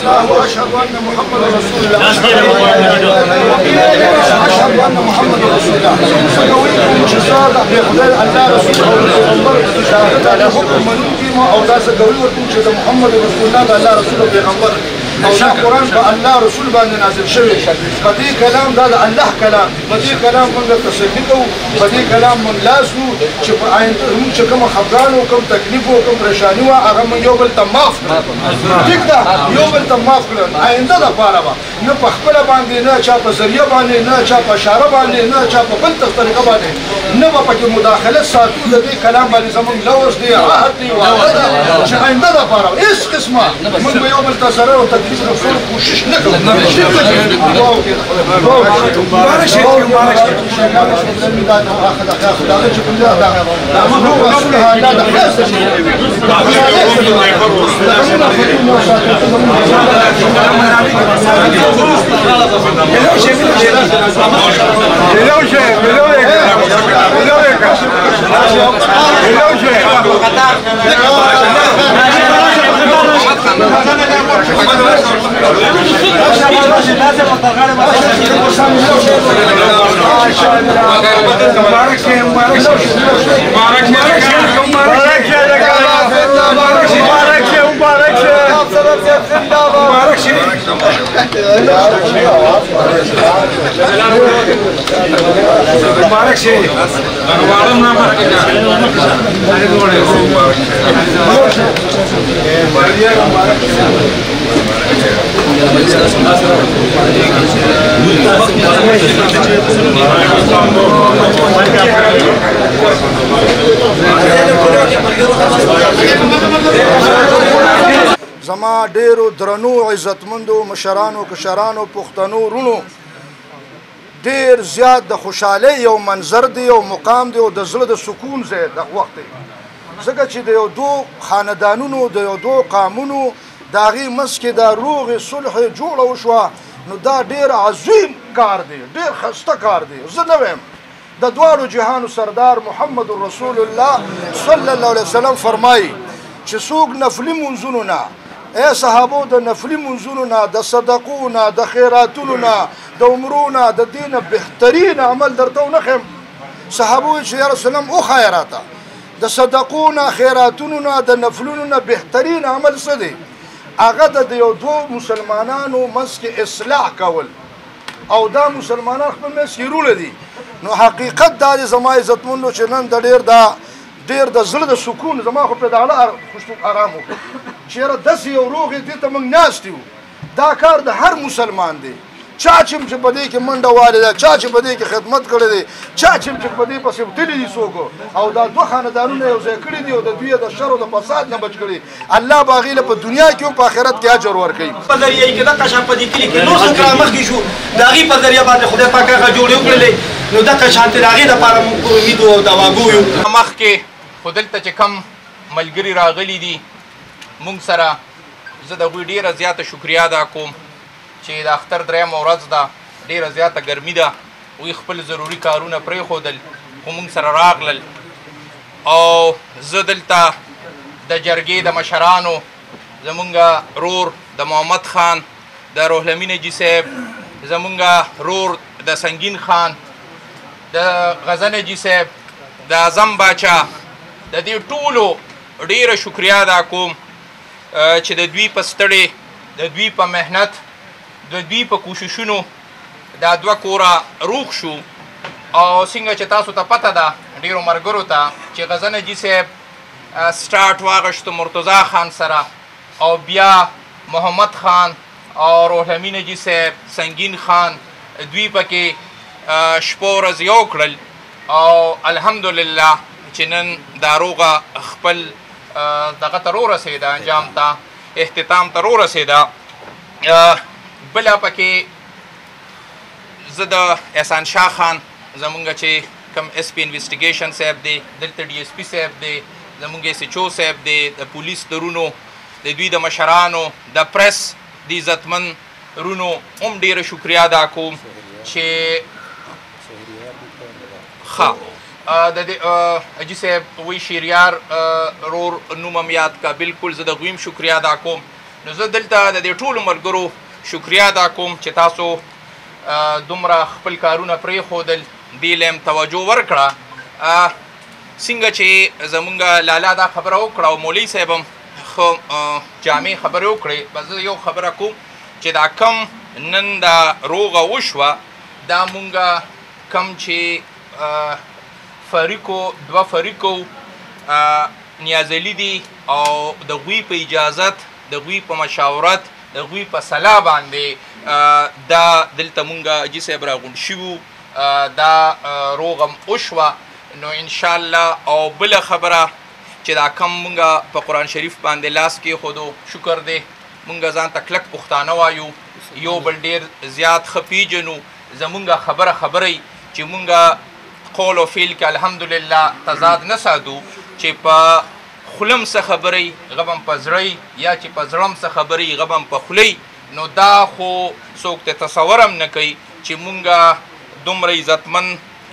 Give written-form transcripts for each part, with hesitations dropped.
الله واشهد ان محمد رسول الله اشهد ان محمد رسول الله سنويكم جزاء بخدای الله رسول پیغمبر تعالی حکم منونکي او دا سګوي ورته چې محمد رسول الله د الله رسول پیغمبر او دا قرآن په الله رسول باندې نازل شوی په دې کلام دا د الله کلام په دې کلام موږ تصدیق کوو په دې کلام موږ لاسو چې په آینده موږ چې کوم خفګان او کوم تکلیف او کوم پریشانی وه هغه موږ یو بل ته معاف کړو ټیک ده یو بل ته معاف کړو آینده دپاره به نه په خپله باندې نه چا په ذریعه باندې نه چا په اشاره باندې نه چا په بل طریقه باندې نه به پکې مداخلت ساتو د دې کلام باندې زموږ لوز دی عهد دی وعده ده چې آینده دپاره هېڅ قسمه موږ به یو بل ته ضرر او تکلیف رسول کوشش نه کوو مبارک شي مبارک شي زما ډیرو درنو عزتمندو مشرانو کشرانو پښتنو رونو ډیر زیات د خوشحالۍ یو منظر دی او مقام دی او د زړه د سکون ځای د وخت دی ځکه چې د یو دو خاندانونو د یو دو قامونو د هغې منځ کې دا روغې صلح جوړه وشوه نو دا ډیر عظیم کار دی ډیر ښایسته کار دی زه نه وایم د دواړو جهانو سردار محمد رسول الله صلی الله علیه وسلم فرمایي چې څوک نفلي منځونو نه ای صحابو د نفلي منځونو نه د صدقو نه د خیراتونو نه د عمرو نه د دې نه بهترین عمل درته ونښیم صحابو ویل چې یا رسول الله وښایه راته د صدقو نه خیراتونو نه د نفلونو نه بهترین عمل څه دی هغه د یو دوه مسلمانانو منځ کې اصلاح کول او دا مسلمانان خپل منځ کې رونه دي نو حقیقت دا دی زما عزتمندو چې نن د ډېر د زړه د سکون زما خو پرې د اعلی آرام وکړو چېرې داسې یو روغ یې دې ته موږ ناست یو دا کار د هر مسلمان دی چا چې په دې کې منډه والې ده چا چې په دې کې خدمت کړی دی چا چې په دې پسې وتلي دي څوک او دا دوه خاندانونه یو ځای کړي دي او د دوی د شر او د فساد نه بچ کړي الله به هغې له په دنیا کې هم په آخرت کې اجر ورکوي په ذریعه یې کې دغه شان په دې کلي کې نور څوک رامخکې شو د هغې په ذریعه باندې خدای پاک هغه جوړې وکړلې نو دغه شانتې د هغې دپاره موږ په امید او دواګو یو مخکې خو دلته چې کم ملګري راغلي دي موږ سره زه د هغوی ډېره زیاته شکریه ادا کوم چې د اختر درېیمه ورځ ده ډېره زیاته ګرمي ده هغوی خپل ضروري کارونه پرېښودل خو موږ سره راغلل او زه دلته د جرګې د مشرانو زمونږ رور د محمد خان د روح الامین حاجي صاحب زمونږ رور د سنگین خان د غزن حاجي صاحب د اعظم باچا د دې ټولو ډېره شکریه ادا کوم چې د دوی په ستړې د دوی په محنت د دوی په کوششونو دا دوه کوره روغ شو او څنګه چې تاسو ته پته ده ډېرو ملګرو ته چې غزن حاجي صاحب سټارټ واغشتو مرتضی خان سره او بیا محمد خان او روح الامین حاجي صاحب سنگین خان دوی پکې شپه ورځ یو کړل او الحمدلله چې نن دا روغه خپل دغه ته رورسېده انجام ته اختتام ته رورسېده بله پکې زه د احسان شاه خان زمونږ چې کم ایس پی انویسټیګیشن صاحب دی دلته ډي ایس پي صاحب دی زمونږ ایس ایچ او صاحب دی د پولیس د رونو د دوی د مشرانو د پریس د عزتمن رونو هم ډېره شکریه ادا کوم چې ښه د حاجي صاحب وی شهریار رور نوم هم یاد کا بالکل زه د هغوی هم شکریه ادا کوم نو زه دلته د دې ټولو ملګرو شکریا ادا کوم چې تاسو دومره خپل کارونه پرېښودل دې له هم توجه ورکړه. څنګه چې زمونږ لالا دا خبره وکړه او مولوي صاحب هم ښه جامع خبرې وکړې، بس زه یو خبره کوم چې دا کم نن دا روغه وشوه دا مونږ کم چې فریقو دوه فریقو نیازلي دي او د هغوی په اجازت د هغوی په مشاورت د هغوی په صلاح باندې دا دلته مونږ حاجي صاحب راغونډ شوي دا روغم وشوه. نو انشاءالله او بله خبره چې دا کم مونږ په قرآن شریف باندې لاس کېښودو شکر دی، مونږ ځان ته کلک پښتانه وایو، یو بل ډېر زیات ښه پیژنو، زمونږ خبرې چې مونږ قول او فعل کې الحمدلله تضاد نه ساتو، چې په خولم څه خبرې غبم په زړی یا چې په زړم څه خبرې غبم په خولۍ، نو دا خو څوک ته تصور هم نه کوي چې مونږ دومره عزتمن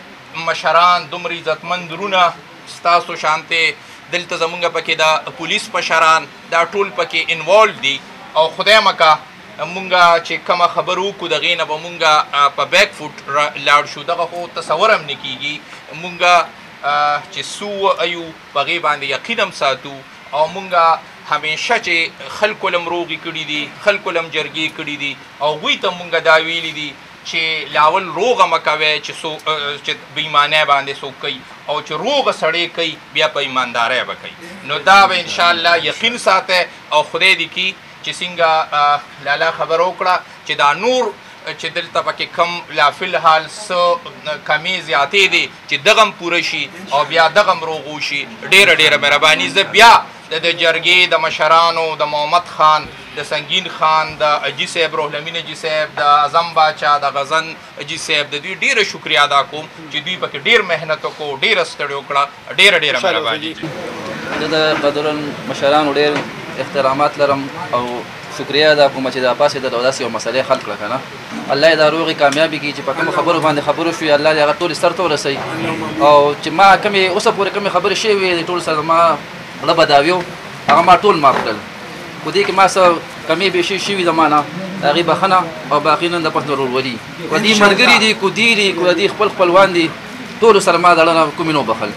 مشران دومره عزتمند درونه ستاسو شانتې دلته زمونږ پکې د پولیس مشران دا ټول پکې انوالو دي او خدای مکه مونږ چې کومه خبره وکړو د هغې نه به مونږ په بیک فوټ لاړ شو، دغه خو تصور هم نه کېږي. مونږ چې څه وایو په هغې باندې یقین هم ساتو او مونږ همیشه چې خلکو لم روغې کړي دي، خلکو لم جرګې کړي دي او هغوی ته مونږ دا ویلي دي چې لاول روغه مه کوئ چې بېایمانۍ باندې څوک کوي او چې روغه سړی کوي بیا په ایماندارۍ به کوي. نو دا به انشاءالله یقین ساتئ او خدای دې کي چې څنګه لالا خبره وکړه چې دا نور چې دلته پکې کم لا فی الحال څه کمې زیاتې دي چې دغه هم پوره شي او بیا دغه هم روغ وشي. ډېره مهرباني. زه بیا د جرګې د مشرانو د محمد خان د سنگین خان د حاجي صاحب روح الامین حاجي صاحب د اعظم باچا د غزن حاجي صاحب د دوی ډېره شکریه ادا کوم چې دوی پکې ډېر محنت وکړو، ډېره ستړې وکړه، ډېره مهرباني. زه د قدرن مشرانو ډېر احترامات لرم او شکریه ادا کوم چې دا پاسېدل او داسې یو مسئلې حل کړه که نه. الله یې دا روغې کامیابي کړي چې په کومو خبرو باندې خبرو شوي الله دې هغه ټولې سر ته ورسوي او چې ما کومې اوسه پورې کومې خبرې شوې وې د ټولو سره ما زړه بداوي هغه ما ټول معاف کړل. خو دې کې ما څه کمې بیشي شوي زما نه د هغې بښنه او باقي نن د پس ورورولي که دې ملګري دي که دي دي که دې خپلوان دي ټولو سره ما د زړه نه کومې نه وبښل.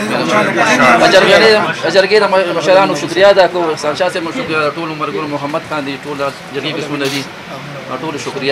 جرګې د مشرانو شکریه ادا کوو، احسان شاه صاحب شکریه ادا ټولو ملګرو محمد خان دي ټول جرګې قسمونه دي ټولو شکریه.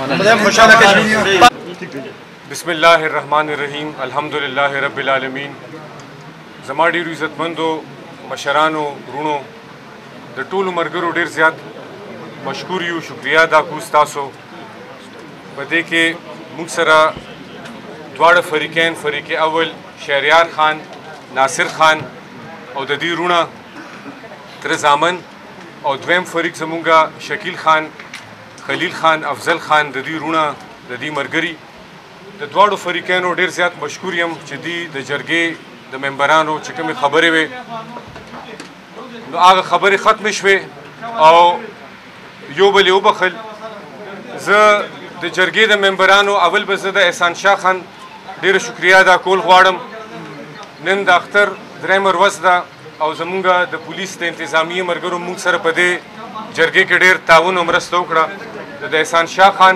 بسم الله الرحمن الرحیم الحمدلله رب العالمین. زما ډېرو عزتمندو مشرانو ورونو د ټولو ملګرو ډېر زیات مشکور یو، شکریه ادا کوو ستاسو. په دې کې موږ سره دواړه فریقین، فریق اول شهریار خان ناصر خان او د دې رونه تره زامن او دویم فریق زمونږ شکیل خان خلیل خان افضل خان د دې رونه د دې ملګري. د دواړو فریقینو ډېر زیات مشکور یم چې دوی د جرګې د ممبرانو چې کومې خبرې وې نو هغه خبرې ختمې شوې او یو بل یې وبخل. زه د جرګې د ممبرانو اول به زه د احسان شاه خان ډېره شکریه ادا کول غواړم. نن د اختر درېیمه ورځ ده او زمونږ د پولیس د انتظامیې ملګرو موږ سره په دې جرګې کې ډېر تعاون او مرسته وکړه. د احسان شاه خان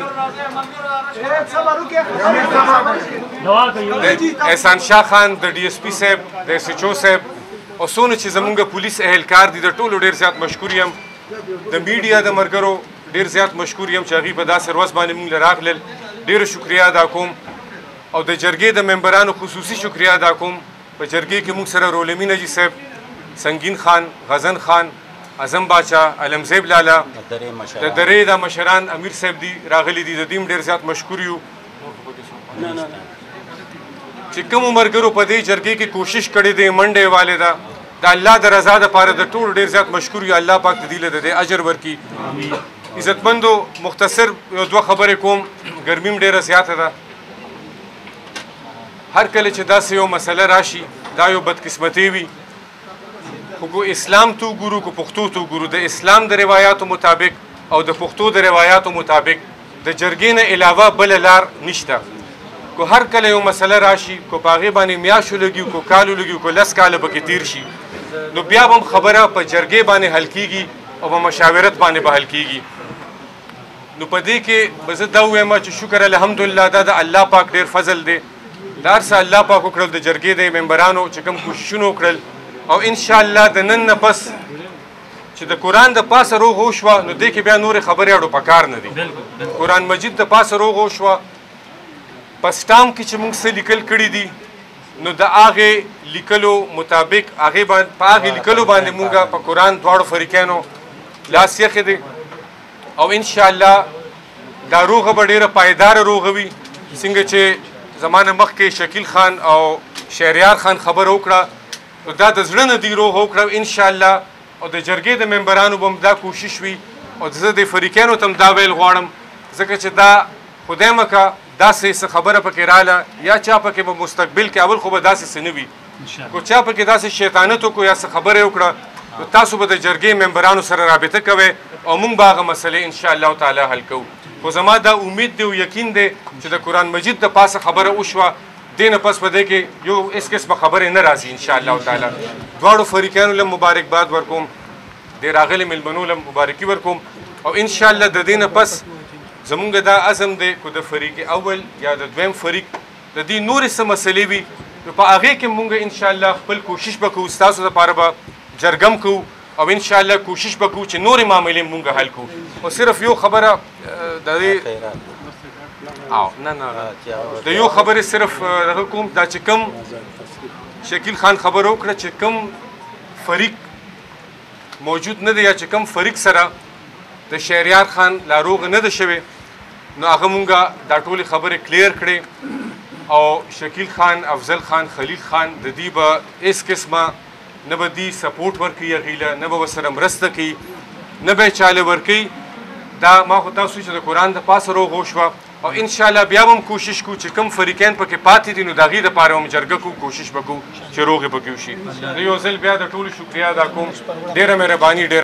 د ډي اس پي صاحب د ایس ایچ او صاحب او څونه چې زمونږ پولیس اهلکار دي د ټولو ډېر زیات مشکور یم. د میډیا د ملګرو ډېر زیات مشکور یم چې هغوی په داسې ورځ باندې موږ له راغلل. ډېره شکریه ادا کوم او د جرګې د ممبرانو خصوصي شکریه ادا کوم. په جرګې کې موږ سره روح الامین حاجي صاحب، سنگین خان، غزن خان، اعظم باچا، علمزیب لالا، د درې د مشران امیر صاحب دي راغلي دي، د دوی هم ډېر زیات مشکور یو چې کومو ملګرو په دې جرګې کې کوشش کړې دی منډه یې والې ده د الله د رضا دپاره د ټولو ډېر زیات مشکور یو. الله پاک د دوی له د دې اجر ورکړي. عزتمندو مختصر یو دوه خبرې کوم، ګرمي هم ډېره زیاته ده. هر کله چې داسې یو مسله راشي دا یو بدقسمتي وي، خو که اسلام ته وګورو که پښتو ته وګورو د اسلام د روایاتو مطابق او د پښتو د روایاتو مطابق د جرګې نه علاوه بله لار نشته. که هر کله یو مسله راشي که په هغې باندې میاشتو لګي که کالو لګي که 10 کاله پکې تیر شي نو بیا به هم خبره په جرګې باندې حل کېږي او په مشاورت باندې بحل کیږي. نو په دې کې به زه دا ووایم چې شکر الحمدلله دا د الله پاک ډېر فضل دی. دا هر څه الله پاک وکړل، د جرګې د ممبرانو چې کوم کوششونه وکړل، او انشاءالله د نن نه پس چې د قرآن د پاسه روغ وشوه نو دې کې بیا نورې خبرې اړو پکار نه دي. قرآن مجید د پاسه روغ وشوه، په سټام کې چې موږ څه لیکل کړي دي نو د هغې لیکلو مطابق په هغې لیکلو باندې موږ په قرآن دواړو فریقینو لاس یخې دی، او انشاءالله دا روغه به ډېره پایداره روغه وي. څنګه چې زمانه مخکې شکیل خان او شهریار خان خبره وکړه نو دا د زړه نه دی روغه وکړه انشاءالله، او د جرګې د ممبرانو به هم دا کوشش وي، او زه د فریقینو ته هم دا ویل غواړم ځکه چې دا خدای مکه داسې څه خبره پکې راله یا چا پکې به مستقبل کې اول خو به داسې څه نه وي، کو چا پکې داسې شیطانت وکړو یا څه خبره وکړه نو تاسو به د جرګې ممبرانو سره رابطه کوئ او موږ به هغه مسلې انشاءالله تعالی حل کوو. خو زما دا امید دی او یقین دی چې د قرآن مجید د پاسه خبره وشوه، دې نه پس په دې کې یو هېڅ قسمه خبرې نه راځي انشاءالله تعالی. دواړو فریقینو له مبارکباد ورکوم، د راغلي مېلمنو له مبارکي ورکوم، او انشاءالله د دې نه پس زمونږ دا عزم دی که د فریق اول یا د دویم فریق د دې نورې څه مسلې وي نو په هغې کې مونږ انشاءالله خپل کوشش به کوو، ستاسو دپاره به جرګم کوو، او انشاءالله کوشش به کوو چې نورې معاملې مونږ حل کوو. او صرف یو خبره د دې د یو خبرې صرف دغه کوم، دا چې کوم شکیل خان خبره وکړه چې کوم فریق موجود نه دی یا چې کوم فریق سره د شهریار خان لا روغه نه ده شوې نو هغه مونږه دا ټولې خبرې کلیر کړې، او شکیل خان، افضل خان، خلیل خان د دې به هېڅ قسمه نه به دوی سپورټ ورکوي هغې له، نه به ورسره مرسته کوي، نه به یې چاله ورکوي. دا ما خو تاسو چې د قرآن د پاسه روغ وشوه، او انشاءالله بیا به هم کوشش کوو چې کوم فریقین پکې پاتې دي نو د هغې دپاره هم جرګه کوو، کوشش به کوو چې روغې پکې وشي. زه یو ځل بیا د ټولو شکریه ادا کوم، ډېره مهرباني.